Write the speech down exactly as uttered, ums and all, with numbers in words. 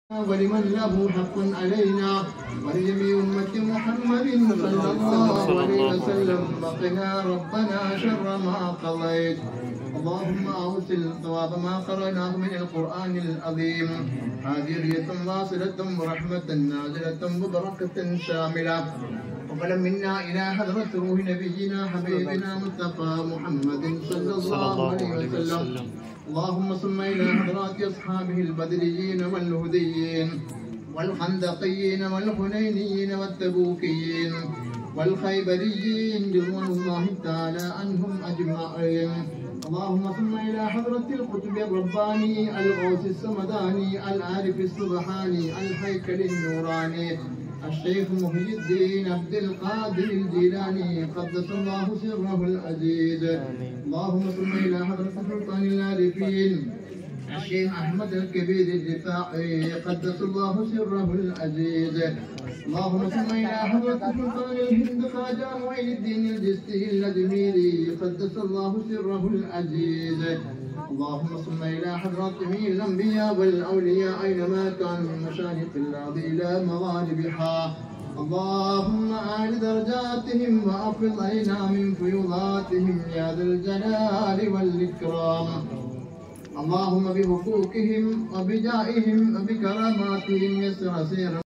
ولمن له حق علينا ولجميع أمة محمد صلى الله عليه وسلم وقنا ربنا شر ما قضيت. اللهم أوصل ثواب ما قرأناه من القرآن العظيم هادية واصلة ورحمة نازلة وبركة شاملة وقبل منا إلى حضرة روح نبينا حبيبنا مصطفى محمد صلى الله عليه وسلم. اللهم صل إلى حضرات أصحابه البدريين والهديين والخندقيين والحنينيين والتبوكيين والخيبريين رضوان الله تعالى عنهم أجمعين. اللهم صل إلى حضرة القطب الرباني الغوث السمداني العارف السبحاني الهيكل النوراني الشيخ محي الدين عبد القادر الجيلاني قدس الله سره العزيز. اللهم صل إلى حضرة سلطان العارفين الشيخ أحمد الكبير الرفاعي قدس الله سره العزيز. اللهم صل إلى حضرة سلطان الهند خواجة معين الدين الجستي الأجميري قدس الله سره العزيز. اللهم صل إلى حضرة جميع الأنبياء والأولياء أينما كانوا من مشارق الأرض إلى مغاربها. اللهم أعل درجاتهم وأفض علينا من فيوضاتهم يا ذا الجلال والإكرام. اللهم بحقوقهم وبجائهم وبكراماتهم يسر سير